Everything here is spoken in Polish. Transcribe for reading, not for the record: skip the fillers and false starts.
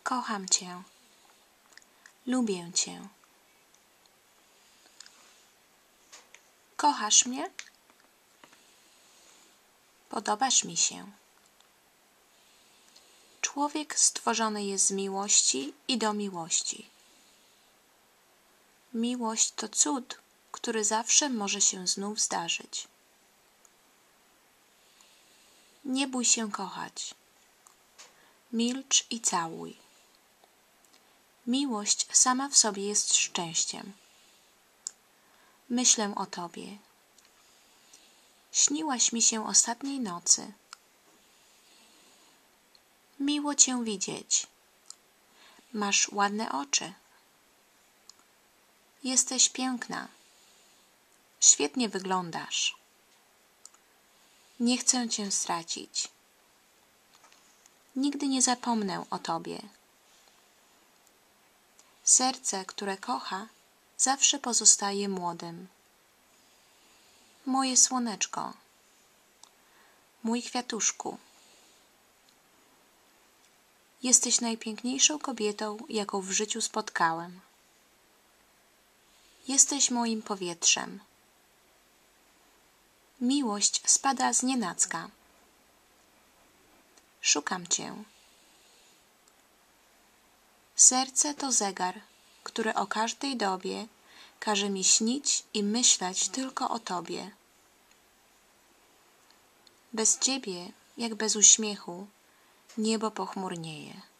Kocham Cię. Lubię Cię. Kochasz mnie? Podobasz mi się. Człowiek stworzony jest z miłości i do miłości. Miłość to cud, który zawsze może się znów zdarzyć. Nie bój się kochać. Milcz i całuj. Miłość sama w sobie jest szczęściem. Myślę o Tobie. Śniłaś mi się ostatniej nocy. Miło Cię widzieć. Masz ładne oczy. Jesteś piękna. Świetnie wyglądasz. Nie chcę Cię stracić. Nigdy nie zapomnę o Tobie. Serce, które kocha, zawsze pozostaje młodym. Moje słoneczko. Mój kwiatuszku. Jesteś najpiękniejszą kobietą, jaką w życiu spotkałem. Jesteś moim powietrzem. Miłość spada znienacka. Szukam Cię. Serce to zegar, który o każdej dobie każe mi śnić i myśleć tylko o Tobie. Bez Ciebie, jak bez uśmiechu, niebo pochmurnieje.